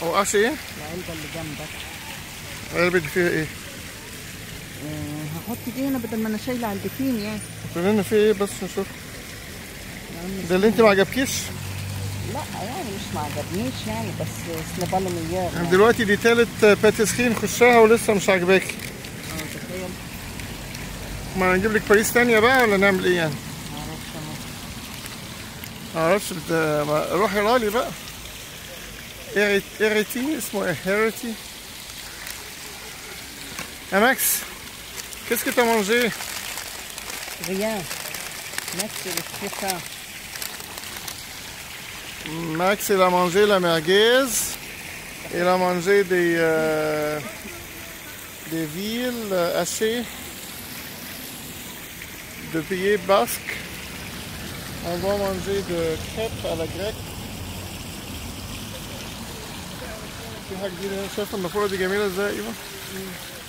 هو قش ايه؟ العلبة اللي جنبك. العلبة دي فيها ايه؟ هحط دي هنا بدل ما انا شايلة علبتين يعني. قولنا فيها ايه بس نشوف. يعني ده اللي انت ما عجبكيش؟ لا يعني مش معجبنيش يعني، بس سنبال مليار يعني دلوقتي دي تالت باتيسري نخشها ولسه مش عاجباكي. تخيل. ما نجيب لك باريس تانية بقى ولا نعمل ايه يعني؟ معرفش انا. معرفش روحي رالي بقى. هيريتي اسمه ايه؟ هيريتي. يا ماكس qu'est-ce que t'as mangé? Rien. Merci le ça. Max il a mangé la merguez. Il a mangé des villes hachées de pays basques. On va manger de crêpes à la grecque. في حاجة جديدة هنا، شايفة النافورة دي جميلة ازاي؟ ايوه